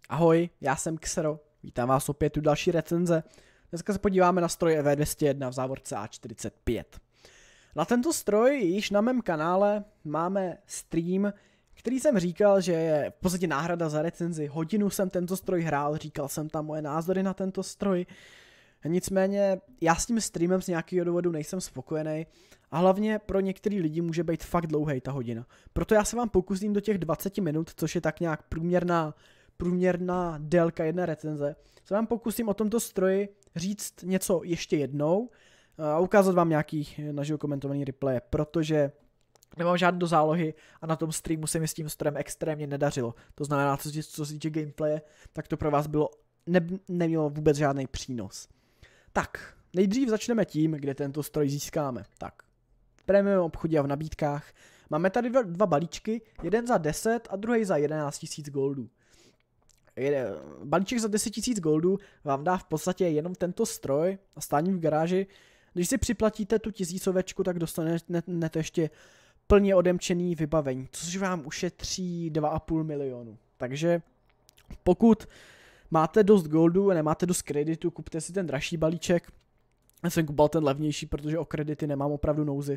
Ahoj, já jsem Xero, vítám vás opět u další recenze. Dneska se podíváme na stroj EV201 v závorce A45. Na tento stroj již na mém kanále máme stream, který jsem říkal, že je v podstatě náhrada za recenzi. Hodinu jsem tento stroj hrál, říkal jsem tam moje názory na tento stroj. Nicméně já s tím streamem z nějakého důvodu nejsem spokojený a hlavně pro některý lidi může být fakt dlouhej ta hodina. Proto já se vám pokusím do těch 20 minut, což je tak nějak průměrná délka jedné recenze, se vám pokusím o tomto stroji říct něco ještě jednou a ukázat vám nějaký naživo komentovaný replay, protože nemám žádnou do zálohy a na tom streamu se mi s tím strojem extrémně nedařilo. To znamená, co se týče gameplaye, tak to pro vás bylo nemělo vůbec žádný přínos. Tak, nejdřív začneme tím, kde tento stroj získáme. Tak, v premium obchodě a v nabídkách máme tady dva balíčky, jeden za 10 a druhý za 11 000 goldů. Balíček za 10 000 goldů vám dá v podstatě jenom tento stroj a stání v garáži. Když si připlatíte tu 1000ovečku, tak dostanete ještě plně odemčený vybavení, což vám ušetří 2,5 milionu. Takže pokud máte dost goldu a nemáte dost kreditu, kupte si ten dražší balíček. Já jsem kupoval ten levnější, protože o kredity nemám opravdu nouzy.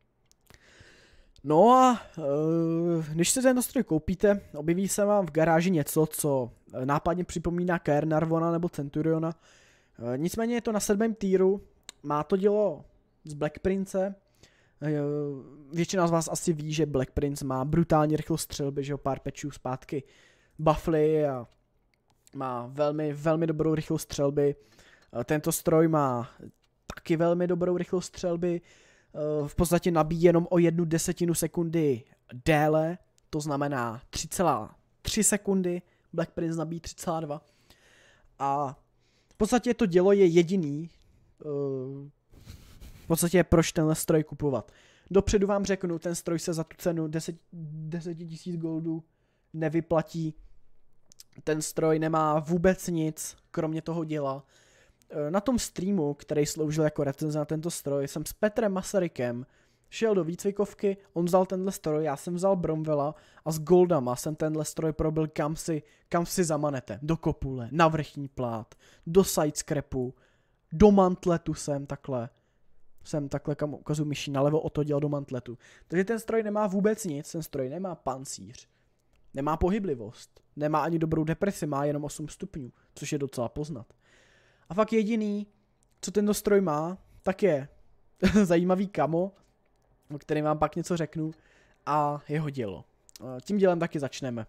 No a když si ten stroj koupíte, objeví se vám v garáži něco, co nápadně připomíná Caernarvona nebo Centuriona. Nicméně je to na 7. týru, má to dělo z Black Prince. Většina z vás asi ví, že Black Prince má brutálně rychlost střelby, že jo, pár patchů zpátky buffly a má velmi dobrou rychlost střelby. Tento stroj má taky velmi dobrou rychlost střelby. V podstatě nabíjí jenom o 1/10 sekundy déle, to znamená 3,3 sekundy, Black Prince nabíjí 3,2. A v podstatě to dělo je jediný, v podstatě proč tenhle stroj kupovat. Dopředu vám řeknu, ten stroj se za tu cenu 10 000 goldů nevyplatí. Ten stroj nemá vůbec nic, kromě toho děla. Na tom streamu, který sloužil jako recenze na tento stroj, jsem s Petrem Masarykem šel do výcvikovky, on vzal tenhle stroj, já jsem vzal Bromwella a s goldama jsem tenhle stroj probil kam si zamanete. Do kopule, na vrchní plát, do sidescrapu, do mantletu jsem takhle kam ukazuju myší nalevo, o to dělal do mantletu. Takže ten stroj nemá vůbec nic, ten stroj nemá pancíř, nemá pohyblivost, nemá ani dobrou depresi, má jenom 8 stupňů, což je docela poznat. A fakt jediný, co tento stroj má, tak je zajímavý camo, o kterém vám pak něco řeknu, a jeho dělo. Tím dělem taky začneme.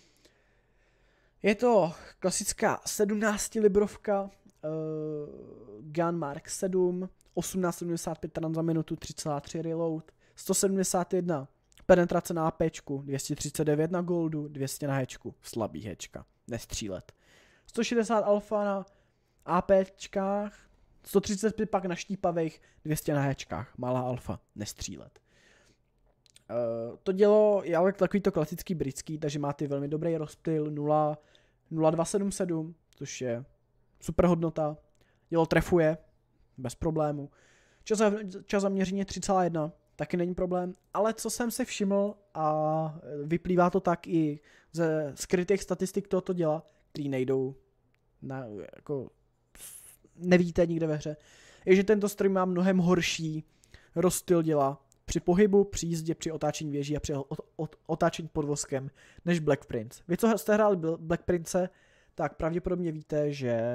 Je to klasická 17 librovka, Gun Mark 7, 1875 run za minutu, 3,3 reload, 171 penetrace na APčku, 239 na goldu, 200 na hečku, slabý hečka, nestřílet. 160 alfa na APčkách, 135 pak na štípavých, 200 na hečkách, malá alfa, nestřílet. To dělo je ale takový to klasický britský, takže máte velmi dobrý rozptyl 0,277, což je super hodnota. Dělo trefuje, bez problému. Čas zaměření 3,1, taky není problém, ale co jsem si všiml a vyplývá to tak i ze skrytých statistik tohoto děla, který nejdou jako nevíte nikde ve hře, je, že tento stroj má mnohem horší rozptyl děla při pohybu, při jízdě, při otáčení věží a při otáčení podvozkem než Black Prince. Vy, co jste hráli Black Prince, tak pravděpodobně víte,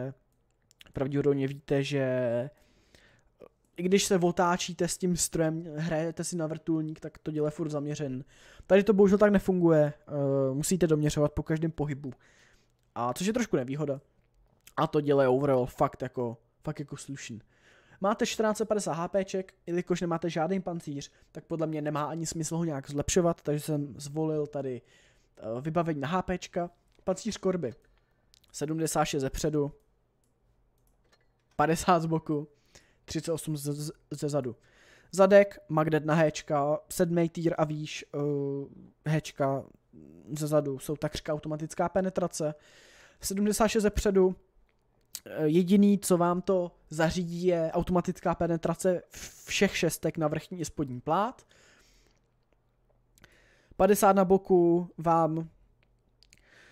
že i když se otáčíte s tím strojem, hrajete si na vrtulník, tak to dělo je furt zaměřen. Tady to bohužel tak nefunguje, musíte doměřovat po každém pohybu. A což je trošku nevýhoda. A to dělá overall fakt jako slušný. Máte 1450 HPček, jelikož nemáte žádný pancíř, tak podle mě nemá ani smysl ho nějak zlepšovat, takže jsem zvolil tady vybavení na HPčka. Pancíř korby 76 ze předu, 50 z boku, 38 ze zadu. Zadek, magnet na héčka, 7. tier a výš, héčka ze zadu, jsou takřka automatická penetrace. 76 ze předu, jediný, co vám to zařídí, je automatická penetrace všech šestek na vrchní i spodní plát. 50 na boku vám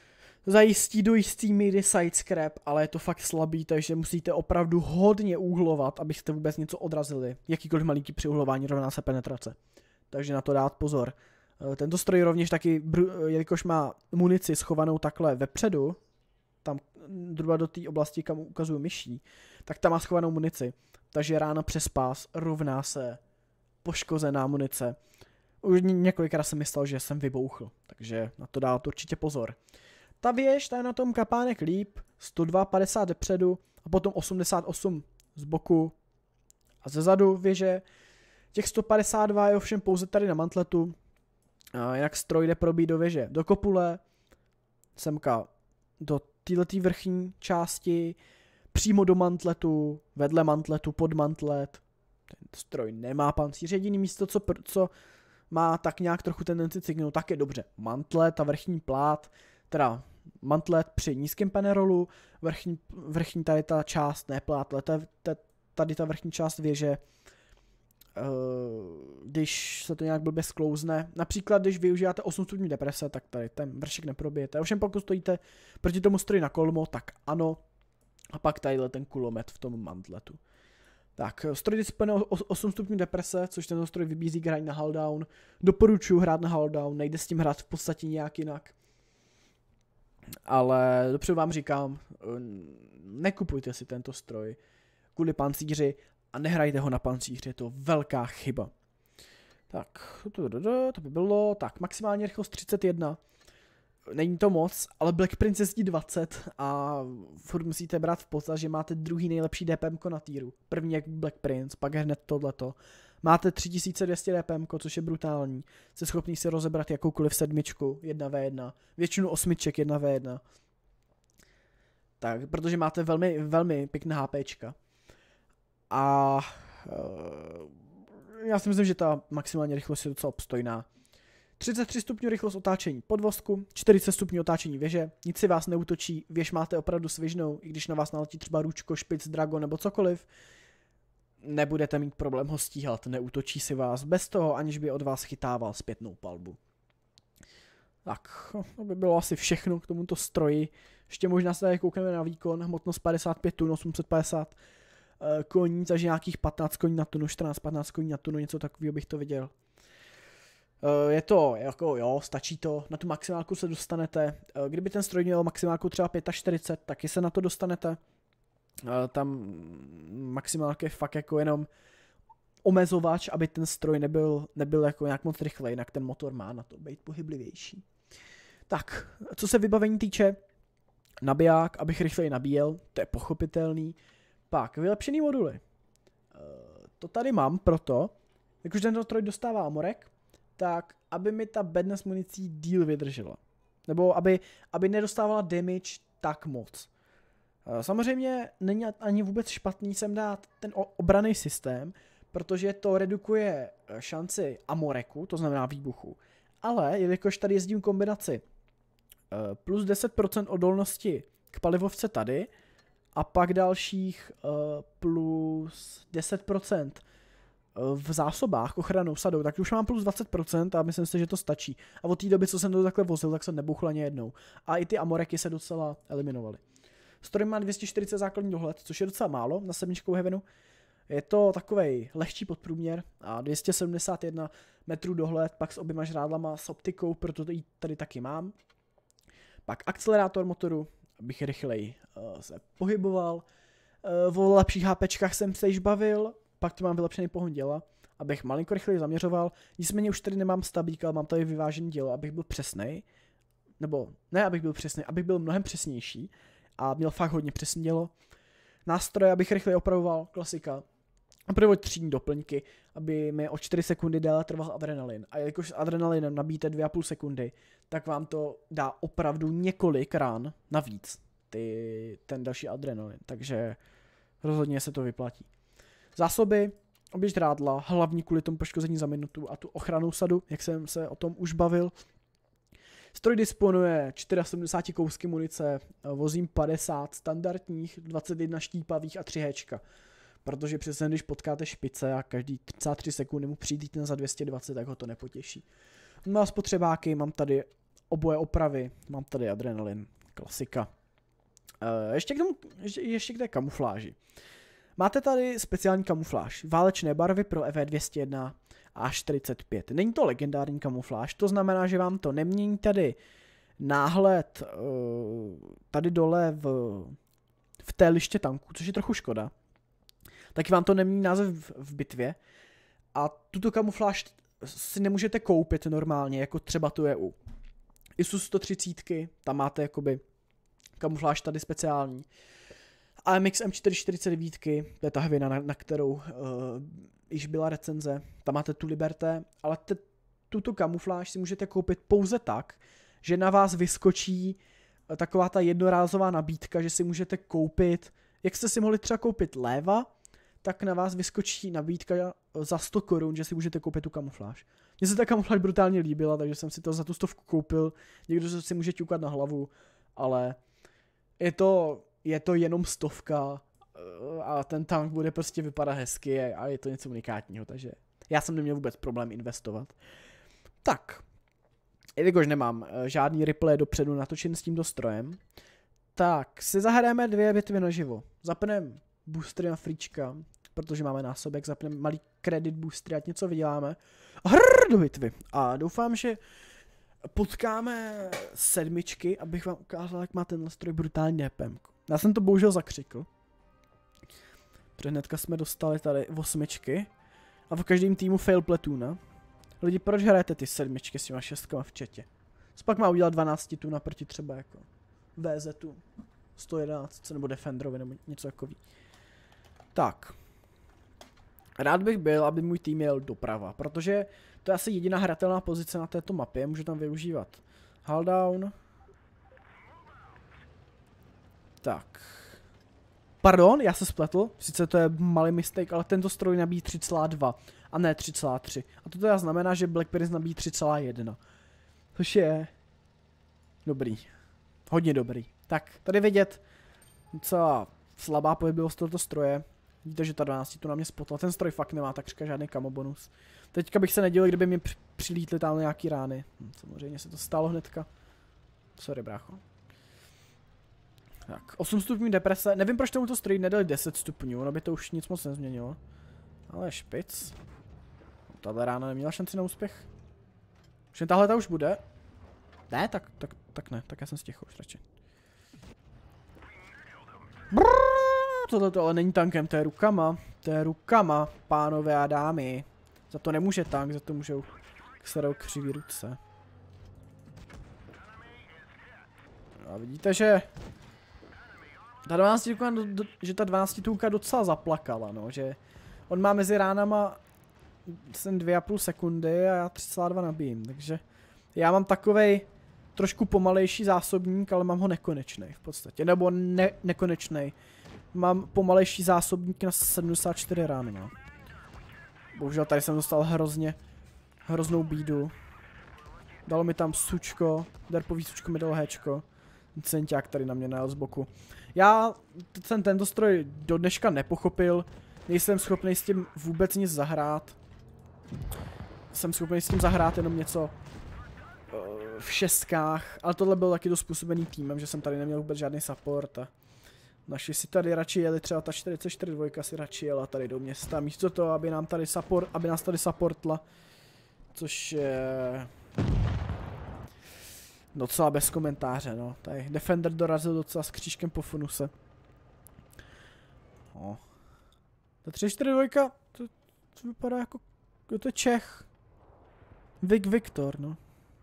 Zajistí do jistý míry side scrap, ale je to fakt slabý, takže musíte opravdu hodně úhlovat, abyste vůbec něco odrazili. Jakýkoliv malinký přiuhlování rovná se penetrace. Takže na to dát pozor. Tento stroj rovněž taky, jelikož má munici schovanou takhle vepředu, tam zhruba do té oblasti, kam ukazuju myší, tak tam má schovanou munici. Takže rána přes pás rovná se poškozená munice. Už několikrát jsem myslel, že jsem vybouchl, takže na to dát určitě pozor. Ta věž, ta je na tom kapánek líp, 102,50 depředu a potom 88 z boku a ze zadu věže. Těch 152 je ovšem pouze tady na mantletu, jinak stroj jde probít do věže, do kopule, semka do této vrchní části, přímo do mantletu, vedle mantletu, pod mantlet. Ten stroj nemá pancíř, jediný místo, co má tak nějak trochu tendenci cyknout, tak je dobře. Mantlet a vrchní plát, teda mantlet při nízkém panerolu, vrchní tady ta část, ne plát, ale tady ta vrchní část věže, když se to nějak blbě sklouzne. Například, když využíváte 8 stupňů deprese, tak tady ten vršek neprobijete. Ovšem pokud stojíte proti tomu stroji na kolmo, tak ano. A pak tadyhle ten kulomet v tom mantletu. Tak, stroj disponuje 8 stupňů deprese, což ten stroj vybízí k hraní na hull down. Doporučuji hrát na hull down, nejde s tím hrát v podstatě nějak jinak. Ale dopředu vám říkám, nekupujte si tento stroj kvůli pancíři a nehrajte ho na pancíři, je to velká chyba. Tak, to by bylo, tak maximální rychlost 31. Není to moc, ale Black Prince jezdí 20 a furt musíte brát v potaz, že máte druhý nejlepší DPM na týru. První jak Black Prince, pak hned tohleto. Máte 3200 DPM, což je brutální. Jste schopný si rozebrat jakoukoliv sedmičku 1v1, většinu osmiček 1v1. Tak, protože máte velmi, velmi pěkná HPčka. A já si myslím, že ta maximální rychlost je docela obstojná. 33 stupňů rychlost otáčení podvozku, 40 stupňů otáčení věže, nic si vás neútočí, věž máte opravdu svižnou, i když na vás naletí třeba růčko, špic, drago nebo cokoliv, nebudete mít problém ho stíhat, neútočí si vás bez toho, aniž by od vás chytával zpětnou palbu. Tak, to by bylo asi všechno k tomuto stroji. Ještě možná se tady koukneme na výkon, hmotnost 55 tun, 850 koní, takže nějakých 15 koní na tunu, 14-15 koní na tunu, něco takového bych to viděl. Je to, jako jo, stačí to, na tu maximálku se dostanete, kdyby ten stroj měl maximálku třeba 45, taky se na to dostanete. Tam maximálka je fakt jako jenom omezovač, aby ten stroj nebyl jako nějak moc rychlej, jinak ten motor má na to být pohyblivější. Tak, co se vybavení týče, nabiják, abych rychleji nabíjel, to je pochopitelný. Pak, vylepšený moduly. To tady mám proto, jakože ten stroj dostává amorek, tak aby mi ta bedna s municí díl vydržela. Nebo aby nedostávala damage tak moc. Samozřejmě není ani vůbec špatný sem dát ten obranný systém, protože to redukuje šanci amoreku, to znamená výbuchu. Ale jelikož tady jezdím kombinaci plus 10% odolnosti k palivovce tady a pak dalších plus 10% v zásobách ochranou sadou, tak už mám plus 20% a myslím si, že to stačí. A od té doby, co jsem to takhle vozil, tak jsem nebouchl ani jednou. A i ty amoreky se docela eliminovaly. Stroj má 240 základní dohled, což je docela málo na 7 Heavenu. Je to takovej lehčí podprůměr a 271 metrů dohled, pak s oběma žrádlama, s optikou, proto to tady taky mám. Pak akcelerátor motoru, abych rychleji se pohyboval. O lepších HPčkách jsem se již bavil, pak tu mám vylepšený pohon děla, abych malinko rychleji zaměřoval. Nicméně už tady nemám stabík, ale mám tady vyvážený dělo, abych byl přesnej. Nebo ne, abych byl přesnej, abych byl mnohem přesnější a měl fakt hodně přesný dělo. Nástroje, abych rychleji opravoval, klasika. Opravdu třídní doplňky, aby mi o 4 sekundy déle trval adrenalin. A jelikož s adrenalinem nabíjíte 2,5 sekundy, tak vám to dá opravdu několik rán navíc, ten další adrenalin. Takže rozhodně se to vyplatí. Zásoby, obě žrádla, hlavní kvůli tomu poškození za minutu a tu ochranou sadu, jak jsem se o tom už bavil. Stroj disponuje 74 kousky munice, vozím 50 standardních, 21 štípavých a 3 héčka. Protože přesně když potkáte špice a každý 33 sekundy mu přijdete za 220, tak ho to nepotěší. Mám spotřebáky, mám tady oboje opravy, mám tady adrenalin, Klasika. Ještě k té kamufláži. Máte tady speciální kamufláž. Válečné barvy pro EV201 a 45. Není to legendární kamufláž, to znamená, že vám to nemění tady náhled tady dole v té liště tanku, což je trochu škoda. Taky vám to nemění název v bitvě. A tuto kamufláž si nemůžete koupit normálně, jako třeba tu je u ISU 130, tam máte jakoby kamufláž tady speciální. AMX M449, to je ta hvěna, na kterou již byla recenze, tam máte tu Liberté, ale tuto kamufláž si můžete koupit pouze tak, že na vás vyskočí taková ta jednorázová nabídka, že si můžete koupit, jak jste si mohli třeba koupit Léva, tak na vás vyskočí nabídka za 100 korun, že si můžete koupit tu kamufláž. Mně se ta kamufláž brutálně líbila, takže jsem si to za tu 100 koupil. Někdo si může ťukat na hlavu, ale je to jenom 100 a ten tank bude prostě vypadat hezky a je to něco unikátního, takže já jsem neměl vůbec problém investovat. Tak, jelikož nemám žádný replay dopředu natočen s tímto strojem, tak si zahrajeme 2 bitvy naživo. Zapneme boostery na frička, protože máme násobek, zapneme malý kredit boostery, ať něco vyděláme. Do bitvy. A doufám, že potkáme 7, abych vám ukázal, jak má ten stroj brutální DPM. Já jsem to bohužel zakřikl. Protože hnedka jsme dostali tady 8 a v každém týmu fail platoona. Lidi, proč hrajete ty 7 s těma 6 v chatě? Co pak má udělat 12 tu naproti třeba jako VZ 111 nebo Defenderovi nebo něco takový. Tak. Rád bych byl, aby můj tým jel doprava, protože to je asi jediná hratelná pozice na této mapě, můžu tam využívat hull down. Tak. Pardon, já se spletl, sice to je malý mistake, ale tento stroj nabíjí 3,2 a ne 3,3. A to teda znamená, že Black Prince nabíjí 3,1. Což je dobrý. Hodně dobrý. Tak, tady vidět docela slabá pohyblivost tohoto stroje. Vidíte, že ta 12 tu na mě spotla. Ten stroj fakt nemá takřka žádný camo bonus. Teďka bych se nedělal, kdyby mi přilítly tam nějaký rány. Samozřejmě se to stalo hnedka. Sorry, brácho. Tak, 8 stupňů deprese. Nevím, proč tomuto stroji nedali 10 stupňů, ono by to už nic moc nezměnilo. Ale špic. Tahle rána neměla šanci na úspěch. Už jen tahle ta už bude. Ne, tak ne, tak já jsem stěchol už radši. Tohle ale není tankem, to je rukama, pánové a dámy. Za to nemůže tank, za to můžou Xerou křivý ruce. A vidíte, že ta 12 tůlka docela zaplakala, no, že on má mezi ránama 2,5 sekundy a já 3,2 nabijím, takže já mám takovej trošku pomalejší zásobník, ale mám ho nekonečnej v podstatě, nebo nekonečnej. Mám pomalejší zásobník na 74 rán, no. Bohužel tady jsem dostal hroznou bídu. Dalo mi tam sučko, derpový sučko mi dalo héčko. Centák tady na mě najel z boku. Já jsem tento stroj do dneška nepochopil, nejsem schopný s tím vůbec nic zahrát. Jsem schopný s tím zahrát jenom něco v 6, ale tohle byl taky dost způsobený týmem, že jsem tady neměl vůbec žádný support a naši si tady radši jeli, třeba ta 44 si radši jela tady do města, místo toho, aby nás tady supportla, což je docela bez komentáře, no. Tady Defender dorazil docela s křížkem po funuse. No. Ta 342, to vypadá jako, to je Čech. Viktor, no.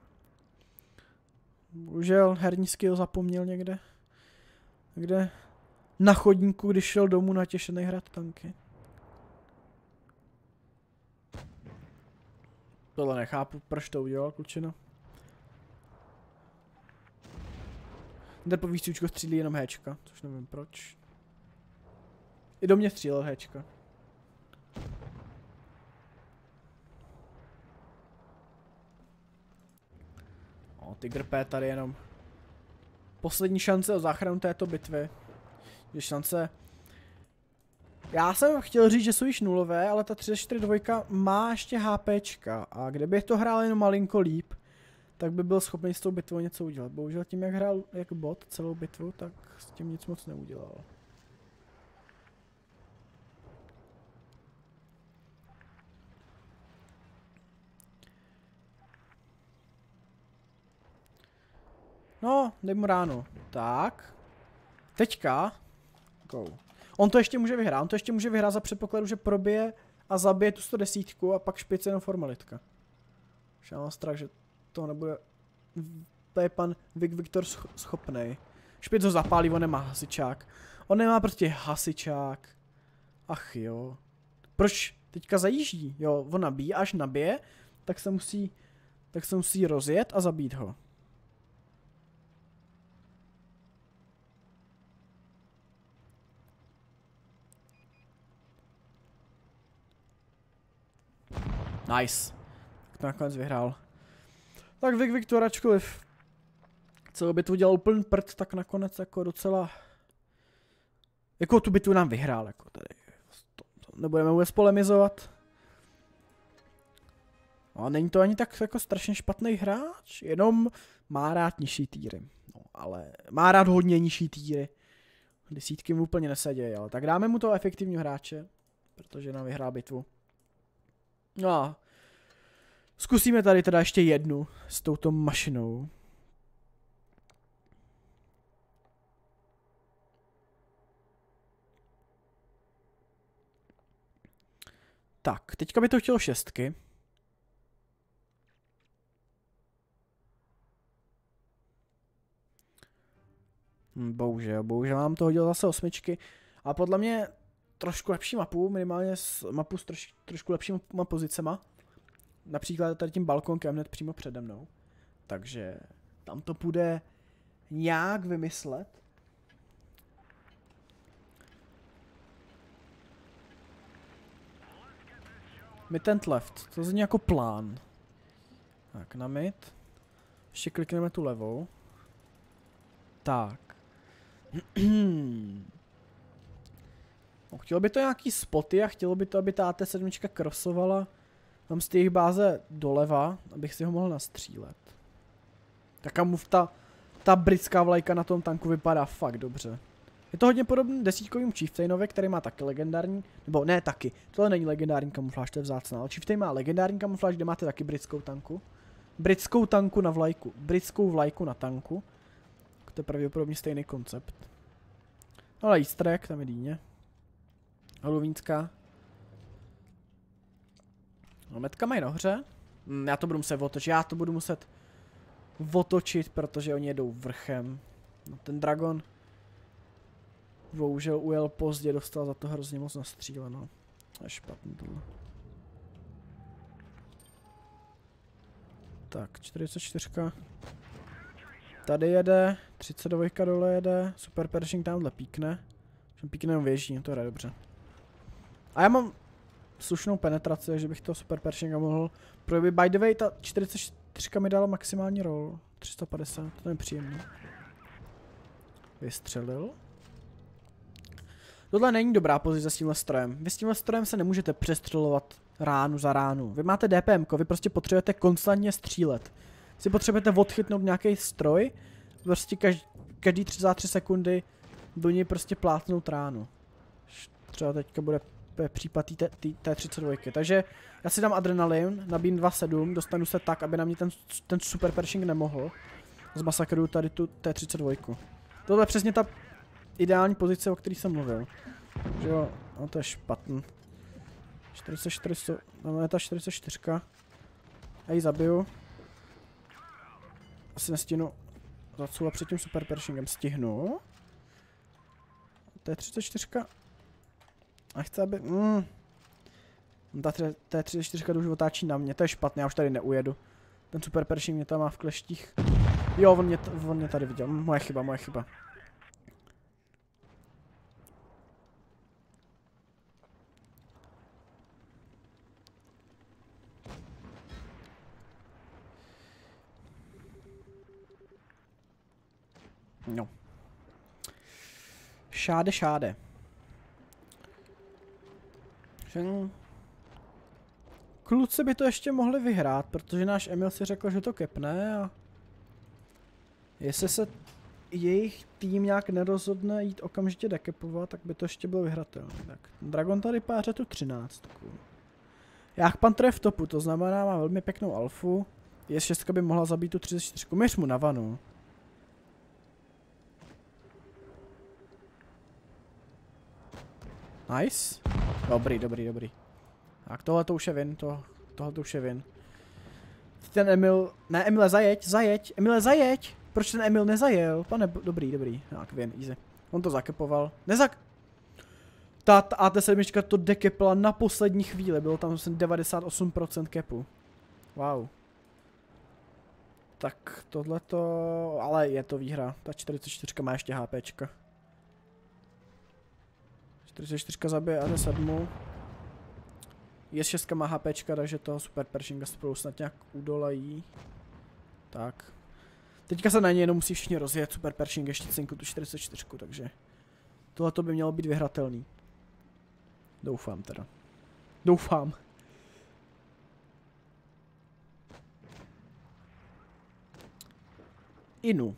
Bohužel herní skill zapomněl někde. Někde na chodníku, když šel domů natěšený hrát tanky. Tohle nechápu, proč to udělal, klučino. Derpový stříčko střílí jenom héčka, což nevím proč. I do mě střílel héčka. O, Tiger P tady jenom. Poslední šance o záchranu této bitvy. Je šance. Já jsem chtěl říct, že jsou již nulové, ale ta 342 má ještě HPčka. A kdybych to hrál jenom malinko líp, tak by byl schopný s tou bitvou něco udělat. Bohužel tím, jak hrál jako bot celou bitvu, tak s tím nic moc neudělal. No, dej mu ráno. Tak. Teďka. Go. On to ještě může vyhrát, za předpokladu, že probije a zabije tu 110 a pak špice jenom formalitka. Už já mám strach, že to nebude... To je pan Viktor schopnej. Špic ho zapálí, on nemá hasičák. On nemá prostě hasičák. Ach jo. Proč teďka zajíždí? Jo, on nabíjí, až nabije, tak se musí rozjet a zabít ho. Nice. Tak to nakonec vyhrál. Tak Viktor, ačkoliv celou bitvu dělal úplný prd, tak nakonec jako docela... Jako tu bitvu nám vyhrál, jako tady. To nebudeme vůbec polemizovat. A není to ani tak jako strašně špatný hráč, jenom má rád nižší týry. No, ale má rád hodně nižší týry. Desítky mu úplně nesedějí, ale tak dáme mu toho efektivního hráče, protože nám vyhrál bitvu. No a zkusíme tady teda ještě jednu s touto mašinou. Tak, teďka by to chtělo 6. Bohužel mám to hodil zase 8. A podle mě trošku lepší mapu, minimálně mapu s trošku lepšíma pozicema. Například tady tím balkonkem hned přímo přede mnou. Takže tam to půjde nějak vymyslet. Mid and left, to zní jako plán. Tak, na mid. Ještě klikneme tu levou. Tak. No, chtělo by to nějaký spoty a chtělo by to, aby ta AT7 crossovala tam z těch báze doleva, abych si ho mohl nastřílet. Ta kamuf, ta britská vlajka na tom tanku vypadá fakt dobře. Je to hodně podobný desítkovým Chieftainovi, který má taky legendární, nebo ne taky, tohle není legendární kamufláž, to je vzácná, ale Chieftain má legendární kamufláž, kde máte taky britskou tanku. Britskou tanku na vlajku, britskou vlajku na tanku. To je pravděpodobně stejný koncept. Ale easter egg, tam je dýně. Halloweenská. No, metka mají nahoře. Já to budu muset otočit, protože oni jedou vrchem. No, ten dragon bohužel ujel pozdě, dostal za to hrozně moc nastříleno. To je špatný tohle. Tak, 44. Tady jede, 32 dole jede, Super Pershing tamhle píkne. Píkne jenom věží, to je dobře. A já mám slušnou penetraci, takže bych toho Super Pershinga mohl projevit. By the way, ta 44 mi dala maximální roll. 350, to je příjemný. Vystřelil. Tohle není dobrá pozice s tímhle strojem. Vy s tímhle strojem se nemůžete přestřelovat ránu za ránu. Vy máte DPM, vy prostě potřebujete konstantně střílet. Si potřebujete odchytnout nějaký stroj, prostě každý 3 sekundy do něj prostě plátnout ránu. Třeba teďka bude případ té 32. Takže já si dám adrenalin, nabíjím 2.7, dostanu se tak, aby na mě ten Super Pershing nemohl. Zmasakruju tady tu T32. Tohle je přesně ta ideální pozice, o které jsem mluvil. Že jo, no to je špatný. 44, no je ta 44. Já ji zabiju. Asi nestihnu zacouvat před tím Super Pershingem. Stihnu. T34. A chce, aby... Ta 34 už otáčí na mě, to je špatné, já už tady neujedu. Ten Super Pershing mě tam má v kleštích. Jo, on mě tady viděl, moje chyba. No. Šáde. kluci by to ještě mohli vyhrát, protože náš Emil si řekl, že to kepne a jestli se jejich tým nějak nerozhodne jít okamžitě dekepovat, tak by to ještě bylo vyhratelné. Tak Dragon tady páře tu 13. Jachpanther je v topu, to znamená má velmi pěknou alfu. S6 by mohla zabít tu 34. Měř mu na vanu. Nice. Dobrý. Tak tohle to už je win, tohle to už je win. Ten Emil, ne Emile zajeď, Emile zajeď! Proč ten Emil nezajel? Pane, dobrý, tak win, easy. On to zakepoval, ta AT7 to dekepla na poslední chvíli, bylo tam 98% kepu. Wow. Tak tohleto, ale je to výhra, ta 44 má ještě HPčka. 44 zabije AT7. S6 má HPčka, takže toho Super Pershinga spolu snad nějak udolají. Tak. Teďka se na ně jenom musí všichni rozjet, Super Pershing ještě cinku tu 44, takže tohleto by mělo být vyhratelný. Doufám teda. Doufám. Inu.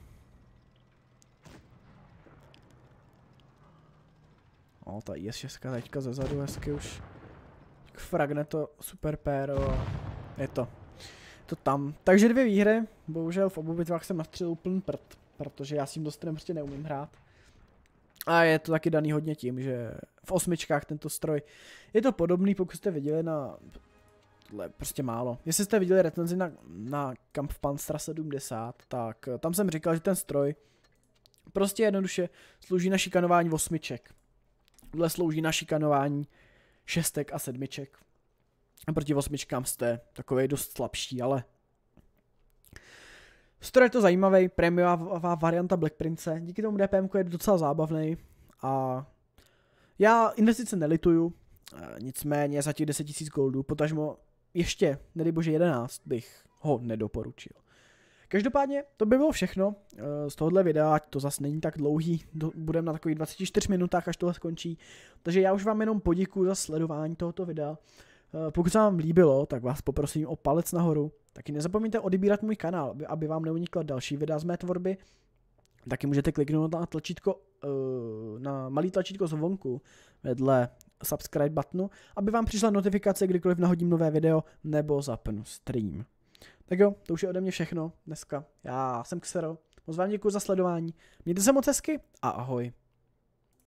O, ta IS-6 teďka zezadu hezky už. Fragne to super péro a je to tam. Takže 2 výhry, bohužel v obou bitvách jsem nastřelil plný prd, protože já s tím dostrem prostě neumím hrát. A je to taky daný hodně tím, že v 8 tento stroj je to podobný, pokud jste viděli na prostě málo. Jestli jste viděli recenzi na Kampfpanzera 70, tak tam jsem říkal, že ten stroj prostě jednoduše slouží na šikanování 8. Tohle slouží na šikanování 6 a 7. A proti 8 jste takovej dost slabší, ale stroj je to zajímavý, prémiová varianta Black Prince, díky tomu DPM je docela zábavný a já investice nelituju, nicméně za těch 10 000 goldů, potažmo ještě, nedej bože 11, bych ho nedoporučil. Každopádně to by bylo všechno z tohohle videa, ať to zase není tak dlouhý, budeme na takových 24 minutách, až tohle skončí. Takže já už vám jenom poděkuju za sledování tohoto videa. Pokud se vám líbilo, tak vás poprosím o palec nahoru. Taky nezapomeňte odebírat můj kanál, aby vám neunikla další videa z mé tvorby. Taky můžete kliknout na tlačítko, na malý tlačítko zvonku vedle subscribe buttonu, aby vám přišla notifikace, kdykoliv nahodím nové video nebo zapnu stream. Tak jo, to už je ode mě všechno dneska. Já jsem Xero, moc vám děkuji za sledování, mějte se moc hezky a ahoj.